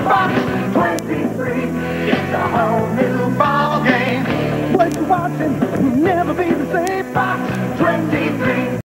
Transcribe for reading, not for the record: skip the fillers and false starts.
Fox 23, it's a whole new ball game. What you watching will never be the same. Fox 23.